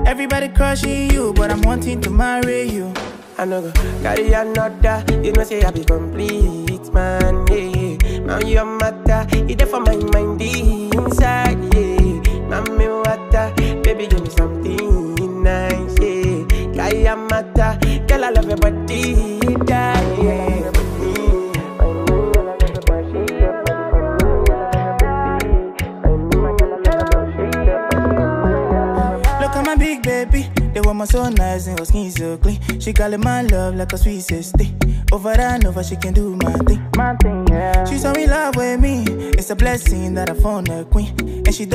Everybody crushing you, but I'm wanting to marry you. I no go carry another. You know say I be complete, man, yeah. Man, you matter. It there for my mind inside, yeah. Mami water, baby give me something nice, yeah. Kaya matter, girl I love your body, yeah. Look at my big baby, the woman so nice and her skin so clean. She calling my love like a sweet sister. Over and over, she can do my thing, yeah. She's so in love with me. It's a blessing that I found a queen, and she.